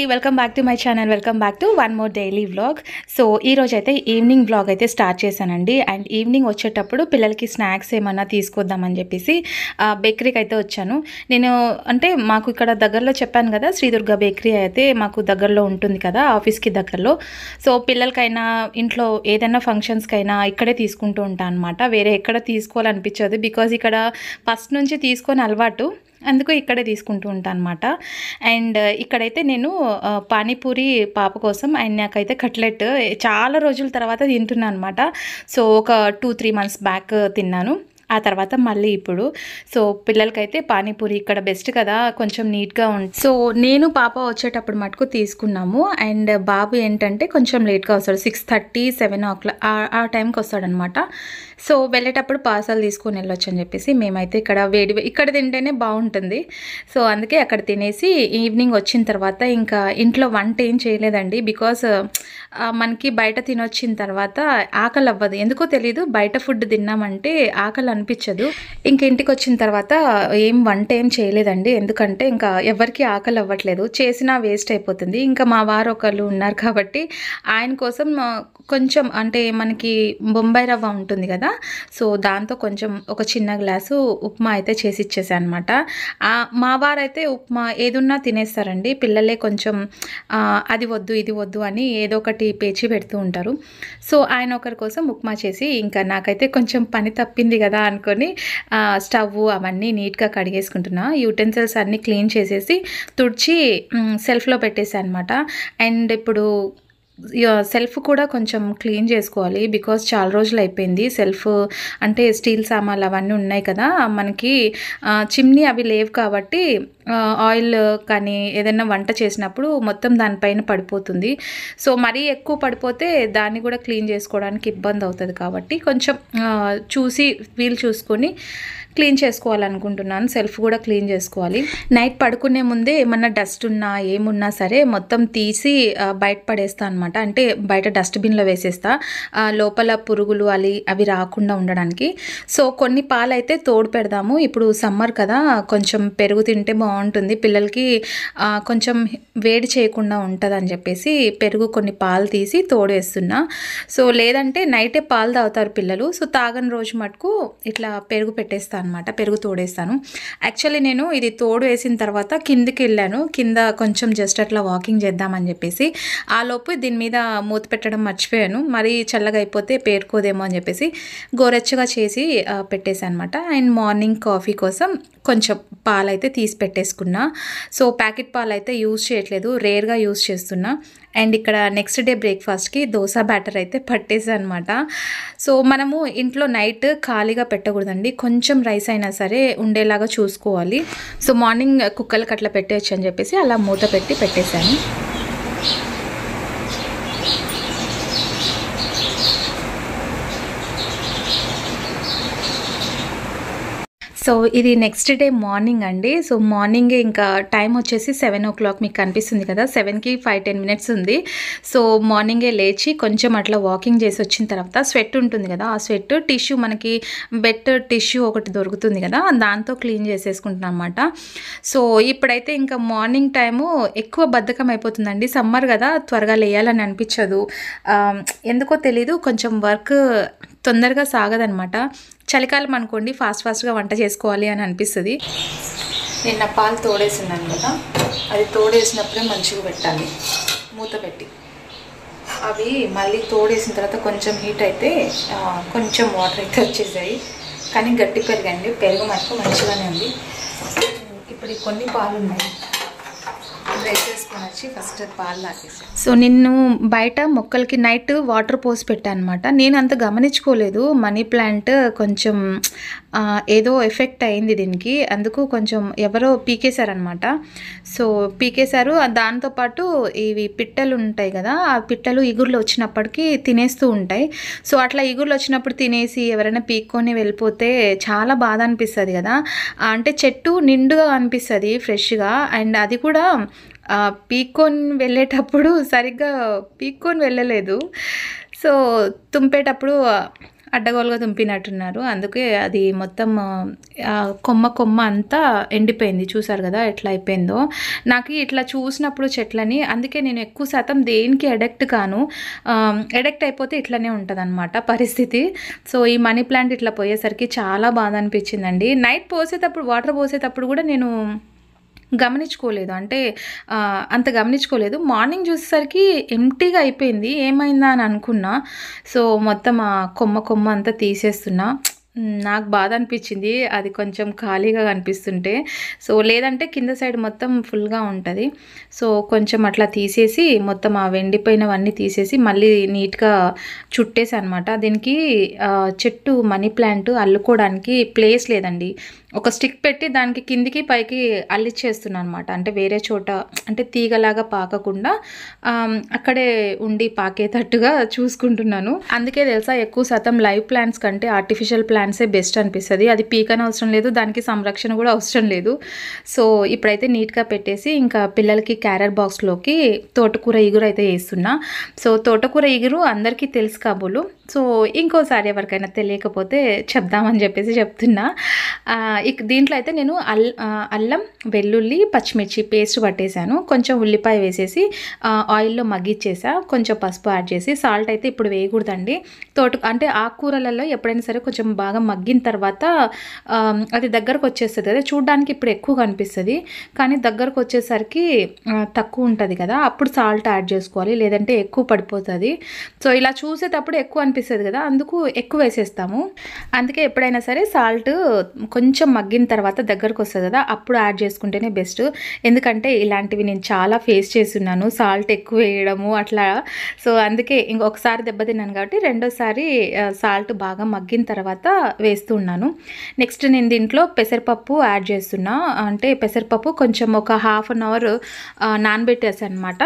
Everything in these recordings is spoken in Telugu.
Welcome back to my channel. Welcome back to one more daily vlog. So ఈరోజు అయితే ఈవినింగ్ వ్లాగ్ అయితే స్టార్ట్ చేశానండి. అండ్ ఈవినింగ్ వచ్చేటప్పుడు పిల్లలకి స్నాక్స్ ఏమన్నా తీసుకొద్దామని చెప్పేసి బేకరీకి అయితే వచ్చాను. నేను అంటే మాకు ఇక్కడ దగ్గరలో చెప్పాను కదా, శ్రీదుర్గ బేకరీ అయితే మాకు దగ్గరలో ఉంటుంది కదా, ఆఫీస్కి దగ్గరలో. సో పిల్లలకైనా ఇంట్లో ఏదైనా ఫంక్షన్స్కైనా ఇక్కడే తీసుకుంటూ ఉంటాను అనమాట. వేరే ఎక్కడ తీసుకోవాలనిపించదు, బికాజ్ ఇక్కడ ఫస్ట్ నుంచి తీసుకొని అలవాటు, అందుకు ఇక్కడే తీసుకుంటూ ఉంటాను అనమాట. అండ్ ఇక్కడైతే నేను పానీపూరి పాప కోసం అండ్ నాకైతే కట్లెట్ చాలా రోజుల తర్వాత తింటున్నాను అనమాట. సో ఒక 2-3 months బ్యాక్ తిన్నాను, ఆ తర్వాత మళ్ళీ ఇప్పుడు. సో పిల్లలకైతే పానీపూరి ఇక్కడ బెస్ట్ కదా, కొంచెం నీట్గా ఉంటుంది. సో నేను పాప వచ్చేటప్పుడు మటుకు తీసుకున్నాము. అండ్ బాబు ఏంటంటే కొంచెం లేట్గా వస్తాడు, 6:30, 7 o'clock ఆ టైంకి వస్తాడనమాట. సో వెళ్ళేటప్పుడు పార్సల్ తీసుకొని వెళ్ళొచ్చు అని చెప్పేసి మేమైతే ఇక్కడ ఇక్కడ తింటేనే బాగుంటుంది. సో అందుకే అక్కడ తినేసి ఈవినింగ్ వచ్చిన తర్వాత ఇంకా ఇంట్లో వంట ఏం చేయలేదండి, బికాస్ మనకి బయట తినొచ్చిన తర్వాత ఆకలి అవ్వదు, ఎందుకో తెలీదు. బయట ఫుడ్ తిన్నామంటే ఆకలి అనిపించదు. ఇంక ఇంటికి వచ్చిన తర్వాత వంట ఏం చేయలేదండి, ఎందుకంటే ఇంకా ఎవరికి ఆకలి అవ్వట్లేదు, చేసినా వేస్ట్ అయిపోతుంది. ఇంకా మా వారు ఒకళ్ళు ఉన్నారు కాబట్టి ఆయన కోసం కొంచెం అంటే మనకి బొంబాయి రవ్వ ఉంటుంది కదా, సో దాంతో కొంచెం ఒక చిన్న గ్లాసు ఉప్మా అయితే చేసి ఇచ్చేసాను అనమాట. మా వారైతే ఉప్మా ఏదున్నా తినేస్తారండి, పిల్లలే కొంచెం అది వద్దు ఇది వద్దు అని ఏదో ఒకటి పేచి పెడుతూ ఉంటారు. సో ఆయన ఒకరి కోసం ఉప్మా చేసి, ఇంకా నాకైతే కొంచెం పని తప్పింది కదా అనుకొని స్టవ్ అవన్నీ నీట్గా కడిగేసుకుంటున్నా. యూటెన్సిల్స్ అన్నీ క్లీన్ చేసేసి తుడిచి సెల్ఫ్లో పెట్టేసాను అనమాట. అండ్ ఇప్పుడు సెల్ఫ్ కూడా కొంచెం క్లీన్ చేసుకోవాలి, బికాజ్ చాలా రోజులు అయిపోయింది. సెల్ఫ్ అంటే స్టీల్ సామాన్లు అవన్నీ ఉన్నాయి కదా, మనకి చిమ్నీ అవి లేవు కాబట్టి ఆయిల్ కానీ ఏదైనా వంట చేసినప్పుడు మొత్తం దానిపైన పడిపోతుంది. సో మరీ ఎక్కువ పడిపోతే దాన్ని కూడా క్లీన్ చేసుకోవడానికి ఇబ్బంది అవుతుంది, కాబట్టి కొంచెం చూసి వీలు చూసుకొని క్లీన్ చేసుకోవాలనుకుంటున్నాను. సెల్ఫ్ కూడా క్లీన్ చేసుకోవాలి. నైట్ పడుకునే ముందే ఏమన్నా డస్ట్ ఉన్నా ఏమున్నా సరే మొత్తం తీసి బయట పడేస్తా అనమాట, అంటే బయట డస్ట్బిన్లో వేసేస్తా, లోపల పురుగులు అవి రాకుండా ఉండడానికి. సో కొన్ని పాలు అయితే తోడు పెడదాము, ఇప్పుడు సమ్మర్ కదా, కొంచెం పెరుగు తింటే బాగుంటుంది, పిల్లలకి కొంచెం వేడి చేయకుండా ఉంటుంది అని చెప్పేసి పెరుగు కొన్ని పాలు తీసి తోడు వేస్తున్నా. సో లేదంటే నైటే పాలు తాగుతారు పిల్లలు, సో తాగని రోజు మటుకు ఇట్లా పెరుగు పెట్టేస్తాను అనమాట, పెరుగు తోడేస్తాను. యాక్చువల్లీ నేను ఇది తోడు వేసిన తర్వాత కిందికి వెళ్ళాను, కింద కొంచెం జస్ట్ అట్లా వాకింగ్ చేద్దామని చెప్పేసి, ఆ లోపు దీని మీద మూత పెట్టడం మర్చిపోయాను, మరి చల్లగా అయిపోతే పేరుకోదేమో అని చెప్పేసి గోరెచ్చగా చేసి పెట్టేసాను అనమాట. అండ్ మార్నింగ్ కాఫీ కోసం కొంచెం పాలు అయితే తీసి పెట్టేసుకున్నా. సో ప్యాకెట్ పాలు అయితే యూజ్ చేయట్లేదు, రేర్గా యూజ్ చేస్తున్నా. అండ్ ఇక్కడ నెక్స్ట్ డే బ్రేక్ఫాస్ట్కి దోశ బ్యాటర్ అయితే పట్టేసాను అనమాట. సో మనము ఇంట్లో నైట్ ఖాళీగా పెట్టకూడదండి, కొంచెం రైస్ అయినా సరే ఉండేలాగా చూసుకోవాలి. సో మార్నింగ్ కుక్కర్లకు అట్లా పెట్టేయచ్చు అని చెప్పేసి అలా మూత పెట్టి పెట్టేశాను. సో ఇది నెక్స్ట్ డే మార్నింగ్ అండి. సో మార్నింగే ఇంకా టైం వచ్చేసి 7 o'clock మీకు కనిపిస్తుంది కదా, 7కి 5-10 minutes ఉంది. సో మార్నింగే లేచి కొంచెం అట్లా వాకింగ్ చేసి వచ్చిన తర్వాత స్వెట్ ఉంటుంది కదా, ఆ స్వెట్ టిష్యూ మనకి బెట్ టిష్యూ ఒకటి దొరుకుతుంది కదా, దాంతో క్లీన్ చేసేసుకుంటున్నాను అనమాట. సో ఇప్పుడైతే ఇంకా మార్నింగ్ టైము ఎక్కువ బద్ధకం అయిపోతుందండి, సమ్మర్ కదా, త్వరగా లేయాలని అనిపించదు, ఎందుకో తెలీదు, కొంచెం వర్క్ తొందరగా సాగదనమాట. చలికాలం అనుకోండి ఫాస్ట్గా వంట చేసుకోవాలి అని అనిపిస్తుంది. నిన్న పాలు తోడేసినాను కదా, అది తోడేసినప్పుడే మంచిగా పెట్టాలి మూత పెట్టి. అవి మళ్ళీ తోడేసిన తర్వాత కొంచెం హీట్ అయితే కొంచెం వాటర్ అయితే వచ్చేసాయి, కానీ గట్టి పెరుగండి, పెరుగు మనకు మంచిగానే ఉంది. ఇప్పుడు కొన్ని పాలు ఉన్నాయి, వేసేసుకొని వచ్చి ఫస్ట్ పాలు తాగేసాను. సో నిన్ను బయట మొక్కలకి నైట్ వాటర్ పోసి పెట్టాను అనమాట. నేను అంత గమనించుకోలేదు, మనీ ప్లాంట్ కొంచెం ఏదో ఎఫెక్ట్ అయింది దీనికి, అందుకు కొంచెం ఎవరో పీకేశారనమాట. సో పీకేశారు, దాంతోపాటు ఇవి పిట్టలు ఉంటాయి కదా, ఆ పిట్టలు ఇగుర్లు వచ్చినప్పటికీ తినేస్తూ ఉంటాయి. సో అట్లా ఇగుర్లు వచ్చినప్పుడు తినేసి ఎవరైనా పీక్కొని వెళ్ళిపోతే చాలా బాధ అనిపిస్తుంది కదా, అంటే చెట్టు నిండుగా అనిపిస్తుంది ఫ్రెష్గా. అండ్ అది కూడా పీక్కొని వెళ్ళేటప్పుడు సరిగ్గా పీక్కొని వెళ్ళలేదు, సో తుంపేటప్పుడు అడ్డగోలుగా తుంపినట్టున్నారు. అందుకే అది మొత్తం కొమ్మ కొమ్మ అంతా ఎండిపోయింది. చూసారు కదా ఎట్లా అయిపోయిందో. నాకు ఇట్లా చూసినప్పుడు చెట్లని అందుకే నేను ఎక్కువ శాతం దేనికి అడిక్ట్ కాను. అడిక్ట్ అయిపోతే ఇట్లనే ఉంటుందన్నమాట పరిస్థితి. సో ఈ మనీ ప్లాంట్ ఇట్లా పోయేసరికి చాలా బాధ అనిపించిందండి. నైట్ పోసేటప్పుడు వాటర్ పోసేటప్పుడు కూడా నేను గమనించుకోలేదు. అంటే అంత గమనించుకోలేదు. మార్నింగ్ చూసేసరికి ఎంప్టీగా అయిపోయింది. ఏమైందా అని అనుకున్నా. సో మొత్తం ఆ కొమ్మ కొమ్మ అంతా తీసేస్తున్నా. నాకు బాధ అనిపించింది అది కొంచెం ఖాళీగా కనిపిస్తుంటే. సో లేదంటే కింద సైడ్ మొత్తం ఫుల్గా ఉంటుంది. సో కొంచెం అట్లా తీసేసి మొత్తం ఆ వెండిపోయినవన్నీ తీసేసి మళ్ళీ నీట్గా చుట్టేసి అనమాట. దీనికి చెట్టు మనీ ప్లాంట్ అల్లుకోవడానికి ప్లేస్ లేదండి. ఒక స్టిక్ పెట్టి దానికి కిందికి పైకి అల్లిచ్చేస్తున్నాను అనమాట. అంటే వేరే చోట అంటే తీగలాగా పాకకుండా అక్కడే ఉండి పాకేటట్టుగా చూసుకుంటున్నాను. అందుకే తెలుసా ఎక్కువ శాతం లైవ్ ప్లాంట్స్ కంటే ఆర్టిఫిషియల్ ప్లాంట్సే బెస్ట్ అనిపిస్తుంది. అది పీకని అవసరం లేదు, దానికి సంరక్షణ కూడా అవసరం లేదు. సో ఇప్పుడైతే నీట్గా పెట్టేసి ఇంకా పిల్లలకి క్యారర్ బాక్స్లోకి తోటకూర ఇగురు అయితే వేస్తున్నా. సో తోటకూర ఇగురు అందరికీ తెలుసు కాబోలు. సో ఇంకోసారి ఎవరికైనా తెలియకపోతే చెప్దామని చెప్పేసి చెప్తున్నా. దీంట్లో అయితే నేను అల్లం వెల్లుల్లి పచ్చిమిర్చి పేస్ట్ పట్టేశాను. కొంచెం ఉల్లిపాయ వేసేసి ఆయిల్లో మగ్గిచ్చేసా. కొంచెం పసుపు యాడ్ చేసి సాల్ట్ అయితే ఇప్పుడు వేయకూడదండి. అంటే ఆకుకూరలలో ఎప్పుడైనా సరే కొంచెం బాగా మగ్గిన తర్వాత అది దగ్గరకు వచ్చేస్తుంది కదా. చూడడానికి ఇప్పుడు ఎక్కువ కనిపిస్తుంది కానీ దగ్గరకు వచ్చేసరికి తక్కువ ఉంటుంది కదా. అప్పుడు సాల్ట్ యాడ్ చేసుకోవాలి, లేదంటే ఎక్కువ పడిపోతుంది. సో ఇలా చూసేటప్పుడు ఎక్కువ అనిపిస్తుంది కదా, అందుకు ఎక్కువ వేసేస్తాము. అందుకే ఎప్పుడైనా సరే సాల్ట్ కొంచెం మగ్గిన తర్వాత దగ్గరకు వస్తుంది కదా, అప్పుడు యాడ్ చేసుకుంటేనే బెస్ట్. ఎందుకంటే ఇలాంటివి నేను చాలా ఫేస్ చేస్తున్నాను, సాల్ట్ ఎక్కువ వేయడము అట్లా. సో అందుకే ఇంకొకసారి దెబ్బతిన్నాను కాబట్టి రెండోసారి సాల్ట్ బాగా మగ్గిన తర్వాత వేస్తున్నాను. నెక్స్ట్ నేను దీంట్లో పెసరపప్పు యాడ్ చేస్తున్నా. అంటే పెసరపప్పు కొంచెం ఒక హాఫ్ అన్ అవర్ నానబెట్టేసాను అనమాట.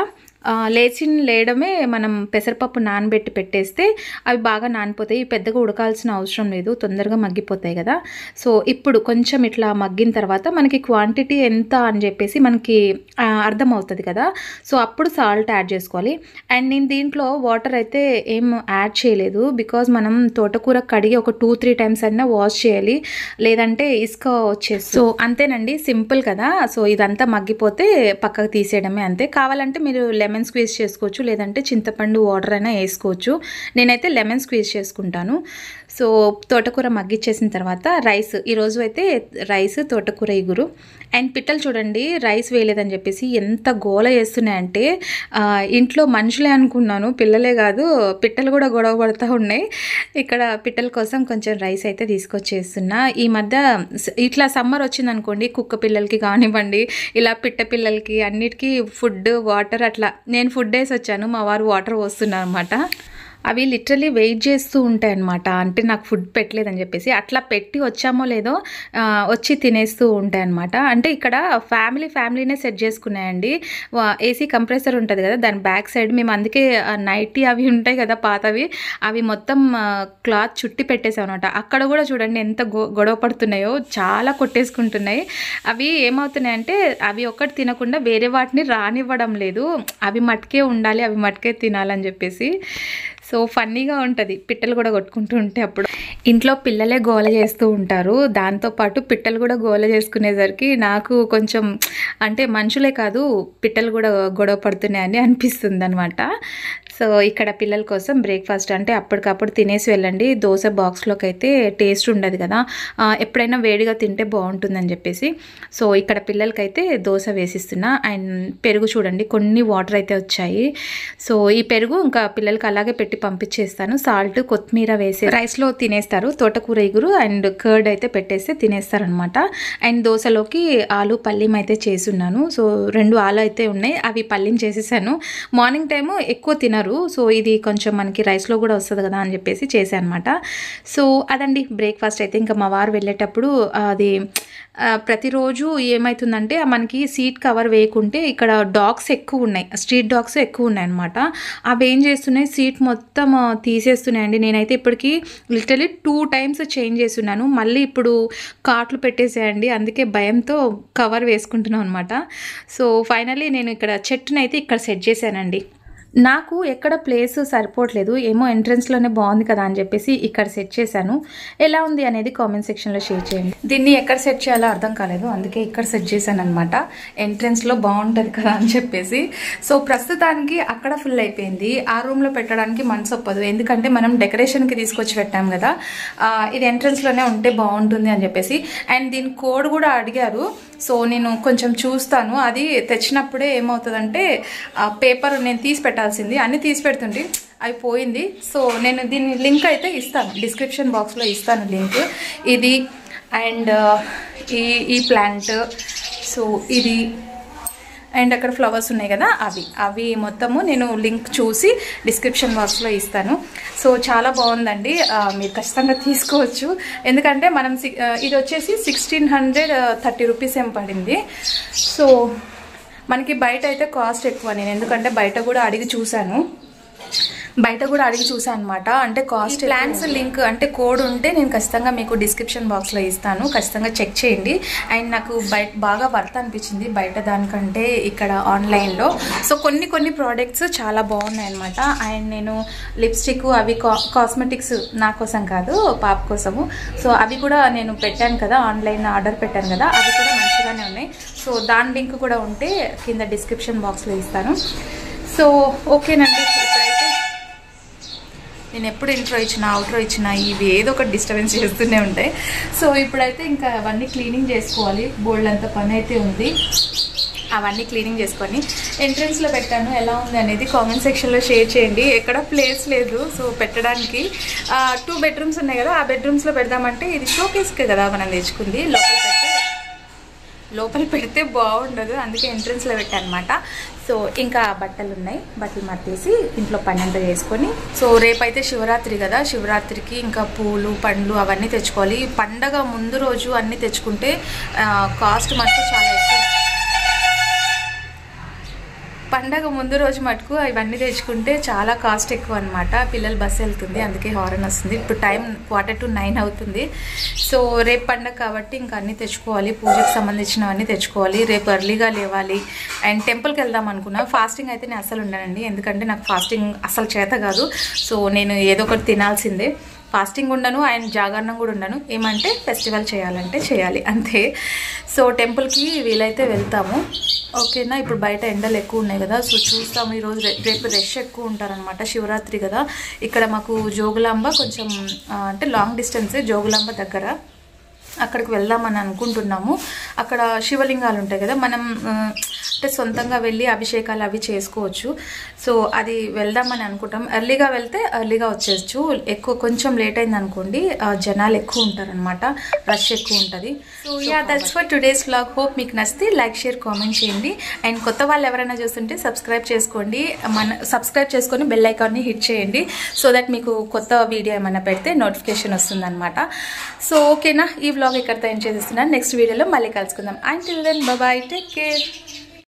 లేయడమే మనం పెసరపప్పు నానబెట్టి పెట్టేస్తే అవి బాగా నానిపోతాయి. పెద్దగా ఉడకాల్సిన అవసరం లేదు, తొందరగా మగ్గిపోతాయి కదా. సో ఇప్పుడు కొంచెం ఇట్లా మగ్గిన తర్వాత మనకి క్వాంటిటీ ఎంత అని చెప్పేసి మనకి అర్థమవుతుంది కదా. సో అప్పుడు సాల్ట్ యాడ్ చేసుకోవాలి. అండ్ నేను దీంట్లో వాటర్ అయితే ఏం యాడ్ చేయలేదు, బికాజ్ మనం తోటకూర కడిగి ఒక 2-3 టైమ్స్ అయినా వాష్ చేయాలి, లేదంటే ఇసుక వచ్చేసి. సో అంతేనండి, సింపుల్ కదా. సో ఇదంతా మగ్గిపోతే పక్కకు తీసేయడమే అంతే. కావాలంటే మీరు లెమన్ స్క్వీజ్ చేసుకోవచ్చు, లేదంటే చింతపండు వాటర్ అయినా వేసుకోవచ్చు. నేనైతే లెమన్ స్క్వీజ్ చేసుకుంటాను. సో తోటకూర మగ్గిచ్చేసిన తర్వాత రైస్, ఈరోజు అయితే రైస్ తోటకూర ఇగురు. అండ్ పిట్టలు చూడండి రైస్ వేయలేదని చెప్పేసి ఎంత గోల చేస్తున్నాయంటే ఇంట్లో మనుషులే అనుకున్నాను, పిల్లలే కాదు, పిట్టలు కూడా గొడవ పడుతూ ఉన్నాయి. ఇక్కడ పిట్టల కోసం కొంచెం రైస్ అయితే తీసుకొచ్చేస్తున్నా. ఈ మధ్య ఇట్లా సమ్మర్ వచ్చింది అనుకోండి, కుక్క పిల్లలకి కానివ్వండి, ఇలా పిట్ట పిల్లలకి అన్నిటికీ ఫుడ్ వాటర్ అట్లా నేను ఫుడ్ వేసి వచ్చాను, మా వారు వాటర్ పోస్తున్నారు అనమాట. అవి లిటరలీ వెయిట్ చేస్తూ ఉంటాయి అన్నమాట. అంటే నాకు ఫుడ్ పెట్టలేదని చెప్పేసి అట్లా పెట్టి వచ్చామో లేదో వచ్చి తినేస్తూ ఉంటాయి అన్నమాట. అంటే ఇక్కడ ఫ్యామిలీనే సెట్ చేసుకున్నాయండి. ఏసీ కంప్రెసర్ ఉంటుంది కదా, దాని బ్యాక్ సైడ్ మేము అందుకే నైటీ అవి ఉంటాయి కదా పాతవి, అవి మొత్తం క్లాత్ చుట్టి పెట్టేసాం అనమాట. అక్కడ కూడా చూడండి ఎంత గొడవ పడుతున్నాయో, చాలా కొట్టేసుకుంటున్నాయి. అవి ఏమవుతున్నాయంటే అవి ఒక్కటి తినకుండా వేరే వాటిని రానివ్వడం లేదు, అవి మట్టుకే ఉండాలి, అవి మట్టుకే తినాలని చెప్పేసి. సో ఫన్నీగా ఉంటుంది పిట్టలు కూడా కొట్టుకుంటూ ఉంటే. అప్పుడు ఇంట్లో పిల్లలే గోల చేస్తూ ఉంటారు, దాంతోపాటు పిట్టలు కూడా గోల చేసుకునేసరికి నాకు కొంచెం అంటే మనుషులే కాదు పిట్టలు కూడా గొడవ పడుతున్నాయని అనిపిస్తుంది అనమాట. సో ఇక్కడ పిల్లల కోసం బ్రేక్ఫాస్ట్ అంటే అప్పటికప్పుడు తినేసి వెళ్ళండి, దోశ బాక్స్లోకి అయితే టేస్ట్ ఉండదు కదా, ఎప్పుడైనా వేడిగా తింటే బాగుంటుందని చెప్పేసి. సో ఇక్కడ పిల్లలకైతే దోశ వేసిస్తున్నా. అండ్ పెరుగు చూడండి కొన్ని వాటర్ అయితే వచ్చాయి. సో ఈ పెరుగు ఇంకా పిల్లలకి అలాగే పెట్టి పంపించేస్తాను. సాల్ట్ కొత్తిమీర వేసి రైస్లో తినేస్తారు. తోటకూర ఇగురు అండ్ కర్డ్ అయితే పెట్టేస్తే తినేస్తారనమాట. అండ్ దోశలోకి ఆలు పల్లీం అయితే చేసున్నాను. సో 2 ఆలు అయితే ఉన్నాయి, అవి పల్లీం చేసేసాను. మార్నింగ్ టైము ఎక్కువ తినరు, సో ఇది కొంచెం మనకి రైస్లో కూడా వస్తుంది కదా అని చెప్పేసి చేశాను అనమాట. సో అదండి బ్రేక్ఫాస్ట్ అయితే. ఇంకా మా వారు వెళ్ళేటప్పుడు అది ప్రతిరోజు ఏమవుతుందంటే మనకి సీట్ కవర్ వేయకుంటే ఇక్కడ డాగ్స్ ఎక్కువ ఉన్నాయి, స్ట్రీట్ డాగ్స్ ఎక్కువ ఉన్నాయి అనమాట. అవి ఏం చేస్తున్నాయి సీట్ మొత్తం తీసేస్తున్నాయండి. నేనైతే ఇప్పటికీ లిటరలీ 2 టైమ్స్ చేంజ్ చేస్తున్నాను, మళ్ళీ ఇప్పుడు కాట్లు పెట్టేసేయండి, అందుకే భయంతో కవర్ వేసుకుంటున్నాను అనమాట. సో ఫైనల్లీ నేను ఇక్కడ చెట్టునైతే ఇక్కడ సెట్ చేశానండి. నాకు ఎక్కడ ప్లేస్ సరిపోవట్లేదు, ఏమో ఎంట్రన్స్లోనే బాగుంది కదా అని చెప్పేసి ఇక్కడ సెట్ చేశాను. ఎలా ఉంది అనేది కామెంట్ సెక్షన్లో షేర్ చేయండి. దీన్ని ఎక్కడ సెట్ చేయాలో అర్థం కాలేదు, అందుకే ఇక్కడ సెట్ చేశాను అనమాట. ఎంట్రన్స్లో బాగుంటుంది కదా అని చెప్పేసి. సో ప్రస్తుతానికి అక్కడ ఫుల్ అయిపోయింది. ఆ రూమ్లో పెట్టడానికి మనసు ఒప్పదు, ఎందుకంటే మనం డెకరేషన్కి తీసుకొచ్చి పెట్టాం కదా, ఇది ఎంట్రన్స్లోనే ఉంటే బాగుంటుంది అని చెప్పేసి. అండ్ దీని కోడ్ కూడా అడిగారు. సో నేను కొంచెం చూస్తాను, అది తెచ్చినప్పుడే ఏమవుతుందంటే పేపర్ నేను తీసి పెట్టాల్సింది అన్నీ తీసి పెడుతుంటే అయిపోయింది. సో నేను దీని లింక్ అయితే ఇస్తాను, డిస్క్రిప్షన్ బాక్స్లో ఇస్తాను లింక్. ఇది అండ్ ఈ ప్లాంట్, సో ఇది అండ్ అక్కడ ఫ్లవర్స్ ఉన్నాయి కదా, అవి మొత్తము నేను లింక్ చూసి డిస్క్రిప్షన్ బాక్స్లో ఇస్తాను. సో చాలా బాగుందండి, మీరు ఖచ్చితంగా తీసుకోవచ్చు. ఎందుకంటే మనం ఇది వచ్చేసి 1630 రూపీస్ ఏం పడింది. సో మనకి బయట అయితే కాస్ట్ ఎక్కువ, నేను ఎందుకంటే బయట కూడా అడిగి చూశాను అనమాట. అంటే కాస్ట్ ప్లాన్స్ లింక్ అంటే కోడ్ ఉంటే నేను ఖచ్చితంగా మీకు డిస్క్రిప్షన్ బాక్స్లో ఇస్తాను, ఖచ్చితంగా చెక్ చేయండి. అండ్ నాకు బయట బాగా వర్త్ అనిపించింది బయట దానికంటే ఇక్కడ ఆన్లైన్లో. సో కొన్ని ప్రోడక్ట్స్ చాలా బాగున్నాయి అనమాట. అండ్ నేను లిప్స్టిక్ అవి కాస్మెటిక్స్ నా కోసం కాదు, పాప కోసము. సో అవి కూడా నేను పెట్టాను కదా, ఆన్లైన్ ఆర్డర్ పెట్టాను కదా, అవి కూడా మంచిగానే ఉన్నాయి. సో దాని లింక్ కూడా ఉంటే కింద డిస్క్రిప్షన్ బాక్స్లో ఇస్తాను. సో ఓకేనండి, నేను ఎప్పుడు ఇంట్రో ఇచ్చినా అవుట్రో ఇచ్చినా ఇవి ఏదో ఒకటి డిస్టర్బెన్స్ చేస్తూనే ఉంటాయి. సో ఇప్పుడైతే ఇంకా అవన్నీ క్లీనింగ్ చేసుకోవాలి, బోల్డ్ అంత పని అయితే ఉంది. అవన్నీ క్లీనింగ్ చేసుకొని ఎంట్రన్స్లో పెట్టాను. ఎలా ఉంది అనేది కామెంట్ సెక్షన్లో షేర్ చేయండి. ఎక్కడ ప్లేస్ లేదు సో పెట్టడానికి. 2 బెడ్రూమ్స్ ఉన్నాయి కదా, ఆ బెడ్రూమ్స్లో పెడదామంటే ఇది షోకేస్కే కదా మనం తెచ్చుకుంది, లోపల పెడితే బాగుండదు, అందుకే ఎంట్రన్స్లో పెట్టాను అనమాట. సో ఇంకా బట్టలు ఉన్నాయి, బట్టలు మట్టేసి ఇంట్లో పని అంతా చేసుకొని. సో రేపైతే శివరాత్రి కదా, శివరాత్రికి ఇంకా పూలు పండ్లు అవన్నీ తెచ్చుకోవాలి. పండగ ముందు రోజు అన్నీ తెచ్చుకుంటే కాస్ట్ మటుకు చాలా ఎక్కువ. పండగ ముందు రోజు మటుకు ఇవన్నీ తెచ్చుకుంటే చాలా కాస్ట్ ఎక్కువ అనమాట. పిల్లలు బస్సు వెళ్తుంది, అందుకే హారన్ వస్తుంది. ఇప్పుడు టైం 8:45 అవుతుంది. సో రేపు పండగ కాబట్టి ఇంకా అన్నీ తెచ్చుకోవాలి, పూజకు సంబంధించినవన్నీ తెచ్చుకోవాలి. రేపు ఎర్లీగా లేవాలి. అండ్ టెంపుల్కి వెళ్దాం అనుకున్నా. ఫాస్టింగ్ అయితే నేను అసలు ఉండనండి, ఎందుకంటే నాకు ఫాస్టింగ్ అసలు చేత కాదు. సో నేను ఏదో ఒకటి తినాల్సిందే. ఫాస్టింగ్ ఉండను అండ్ జాగరణం కూడా ఉండను, ఏమంటే ఫెస్టివల్ చేయాలంటే చేయాలి అంతే. సో టెంపుల్కి వీలైతే వెళ్తాము, ఓకేనా. ఇప్పుడు బయట ఎండలు ఎక్కువ ఉన్నాయి కదా, సో చూస్తాము. ఈరోజు రేపు రష్ ఎక్కువ ఉంటారనమాట, శివరాత్రి కదా. ఇక్కడ మాకు జోగులాంబ కొంచెం అంటే లాంగ్ డిస్టెన్సే, జోగులాంబ దగ్గర, అక్కడికి వెళ్దామని అనుకుంటున్నాము. అక్కడ శివలింగాలు ఉంటాయి కదా, మనం అంటే సొంతంగా వెళ్ళి అభిషేకాలు అవి చేసుకోవచ్చు. సో అది వెళ్దామని అనుకుంటాం. ఎర్లీగా వెళ్తే ఎర్లీగా వచ్చేయచ్చు. కొంచెం లేట్ అయింది అనుకోండి, జనాలు ఎక్కువ ఉంటారనమాట, రష్ ఎక్కువ ఉంటుంది. So ya, that's for today's vlog. Hope మీకు నచ్చితే లైక్ షేర్ కామెంట్ చేయండి. అండ్ కొత్త వాళ్ళు ఎవరైనా చూస్తుంటే సబ్స్క్రైబ్ చేసుకోండి, సబ్స్క్రైబ్ చేసుకొని బెల్ ఐకాన్ని హిట్ చేయండి. సో దట్ మీకు కొత్త వీడియో ఏమైనా పెడితే నోటిఫికేషన్ వస్తుందన్నమాట. సో ఓకేనా, ఈ వ్లాగ్ ఇక్కడితో ఎండ్ చేసేస్తున్నాను. నెక్స్ట్ వీడియోలో మళ్ళీ కలుసుకుందాం. Until then bye, take care.